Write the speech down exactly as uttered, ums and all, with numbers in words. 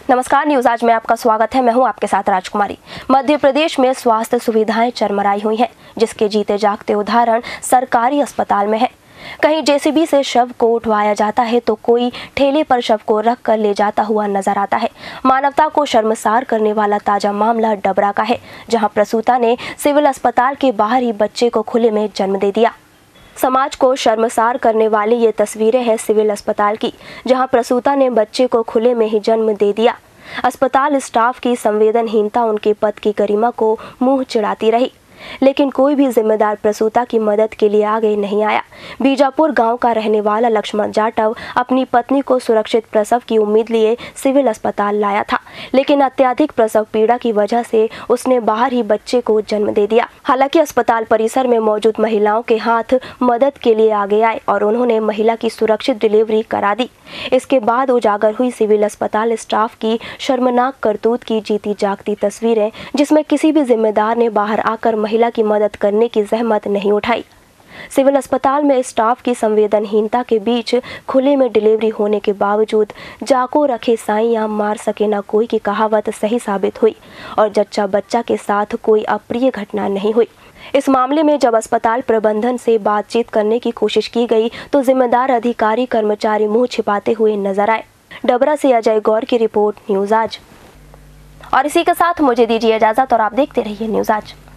नमस्कार, न्यूज आज में आपका स्वागत है। मैं हूं आपके साथ राजकुमारी। मध्य प्रदेश में स्वास्थ्य सुविधाएं चरमराई हुई हैं, जिसके जीते जागते उदाहरण सरकारी अस्पताल में है। कहीं जेसीबी से शव को उठवाया जाता है तो कोई ठेले पर शव को रख कर ले जाता हुआ नजर आता है। मानवता को शर्मसार करने वाला ताजा मामला डबरा का है, जहां प्रसूता ने सिविल अस्पताल के बाहर ही बच्चे को खुले में जन्म दे दिया। समाज को शर्मसार करने वाली ये तस्वीरें हैं सिविल अस्पताल की, जहां प्रसूता ने बच्चे को खुले में ही जन्म दे दिया। अस्पताल स्टाफ की संवेदनहीनता उनके पद की गरिमा को मुंह चिढ़ाती रही, लेकिन कोई भी जिम्मेदार प्रसूता की मदद के लिए आगे नहीं आया। बीजापुर गांव का रहने वाला लक्ष्मण जाटव अपनी पत्नी को सुरक्षित प्रसव की उम्मीद लिए सिविल अस्पताल लाया था, लेकिन अत्यधिक प्रसव पीड़ा की वजह से उसने बाहर ही बच्चे को जन्म दे दिया। हालांकि अस्पताल परिसर में मौजूद महिलाओं के हाथ मदद के लिए आगे आए और उन्होंने महिला की सुरक्षित डिलीवरी करा दी। इसके बाद उजागर हुई सिविल अस्पताल स्टाफ की शर्मनाक करतूत की जीती जागती तस्वीरें, जिसमें किसी भी जिम्मेदार ने बाहर आकर महिला की मदद करने की जहमत नहीं उठाई। सिविल अस्पताल में स्टाफ की संवेदनहीनता के बीच खुले में डिलीवरी होने के बावजूद जाको रखे साइयां मार सके ना कोई की कहावत सही साबित हुई और जच्चा बच्चा के साथ कोई अप्रिय घटना नहीं हुई। इस मामले में जब अस्पताल प्रबंधन से बातचीत करने की कोशिश की गई तो जिम्मेदार अधिकारी कर्मचारी मुंह छिपाते हुए नजर आए। डबरा से अजय गौर की रिपोर्ट, न्यूज आज। और इसी के साथ मुझे दीजिए इजाजत और आप देखते रहिए न्यूज आज।